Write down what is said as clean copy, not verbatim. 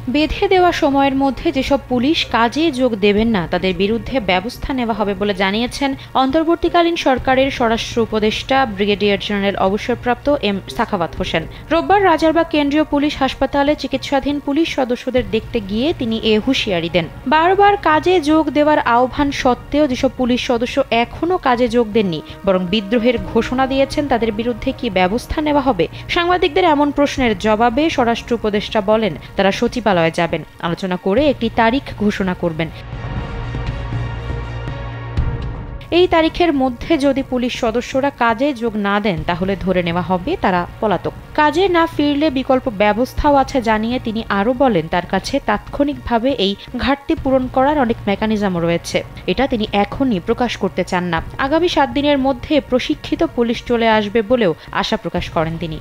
বেঁধে দেওয়া সময়ের মধ্যে যেসব পুলিশ কাজে যোগ দেবেন না তাদের বিরুদ্ধে ব্যবস্থা নেওয়া হবে বলে জানিয়েছেন অন্তর্বর্তীকালীন সরকারের স্বরাষ্ট্র উপদেষ্টা ব্রিগেডিয়ার জেনারেল অবসরপ্রাপ্ত এম সাখাওয়াত হোসেন। রোববার রাজারবাগ কেন্দ্রীয় পুলিশ হাসপাতালে চিকিৎসাধীন পুলিশ সদস্যদের দেখতে গিয়ে তিনি এ হুঁশিয়ারি দেন। বারবার কাজে যোগ দেওয়ার আহ্বান সত্ত্বেও যেসব পুলিশ সদস্য এখনও কাজে যোগ দেননি বরং বিদ্রোহের ঘোষণা দিয়েছেন তাদের বিরুদ্ধে কি ব্যবস্থা নেওয়া হবে। সাংবাদিকদের এমন প্রশ্নের জবাবে স্বরাষ্ট্র উপদেষ্টা বলেন তারা সচিবালয়ে যাবেন, আলোচনা করে একটি তারিখ ঘোষণা করবেন। এই তারিখের মধ্যে যদি পুলিশ সদস্যরা কাজে যোগ না দেন তাহলে ধরে নেওয়া হবে তারা পলাতক। কাজে না ফিরলে বিকল্প ব্যবস্থাও আছে জানিয়ে তিনি আরও বলেন তার কাছে তাৎক্ষণিকভাবে এই ঘাটতি পূরণ করার অনেক মেকানিজম রয়েছে, এটা তিনি এখনই প্রকাশ করতে চান না। আগামী 7 দিনের মধ্যে প্রশিক্ষিত পুলিশ চলে আসবে বলেও আশা প্রকাশ করেন তিনি।